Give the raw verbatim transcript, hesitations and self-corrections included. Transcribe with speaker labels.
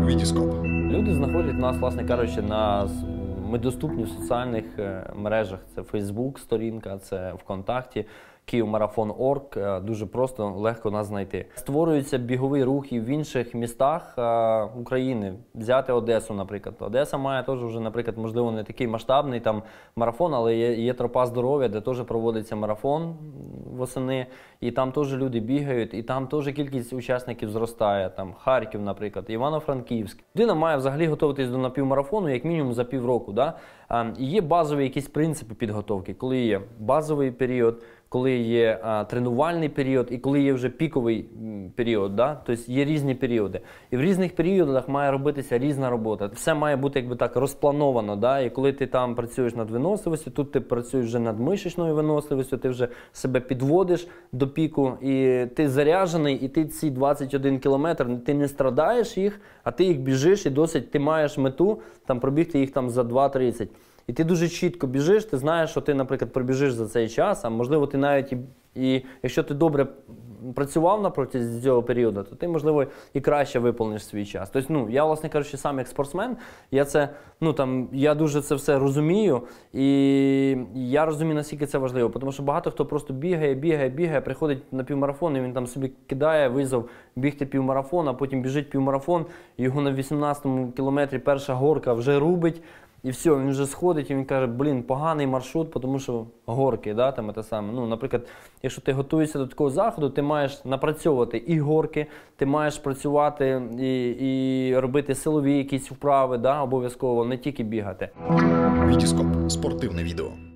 Speaker 1: Вітіскоп.
Speaker 2: Люди знаходять нас, власне кажучи, на ми доступні в соціальних мережах. Це Facebook, сторінка, це ВКонтакті, Київмарафон точка орг. Дуже просто, легко нас знайти. Створюється біговий рух і в інших містах України. Взяти Одесу, наприклад. Одеса має теж вже, наприклад, можливо, не такий масштабний там марафон, але є, є тропа здоров'я, де теж проводиться марафон восени. І там теж люди бігають, і там теж кількість учасників зростає. Там Харків, наприклад, Івано-Франківськ. Людина має взагалі готуватись до напівмарафону як мінімум за півроку. Да? І є базові якісь принципи підготовки, коли є базовий період, коли є а, тренувальний період і коли є вже піковий м, період, да? Тобто є різні періоди. І в різних періодах має робитися різна робота. Все має бути якби так розплановано. Да? І коли ти там працюєш над виносливістю, тут ти працюєш вже над мишечною виносливістю, ти вже себе підводиш до піку, і ти заряджений, і ти ці двадцять один кілометр, ти не страдаєш їх, а ти їх біжиш і досить, ти маєш мету там пробігти їх там за два тридцять. І ти дуже чітко біжиш, ти знаєш, що ти, наприклад, пробіжиш за цей час, а можливо ти навіть, і, і якщо ти добре працював на протязі цього періоду, то ти, можливо, і краще виповниш свій час. Тобто, ну, я, власне кажучи, сам як спортсмен, я це, ну, там, я дуже це все розумію, і я розумію, наскільки це важливо, тому що багато хто просто бігає, бігає, бігає, приходить на півмарафон, і він там собі кидає визов бігти півмарафон, а потім біжить півмарафон, і його на вісімнадцятому кілометрі перша горка вже рубить. І все, він вже сходить і він каже, блін, поганий маршрут, тому що горки, да, там те саме. Ну, наприклад, якщо ти готуєшся до такого заходу, ти маєш напрацьовувати і горки, ти маєш працювати і, і робити силові якісь вправи, да, обов'язково, не тільки бігати.
Speaker 1: Вітіскоп. Спортивне відео.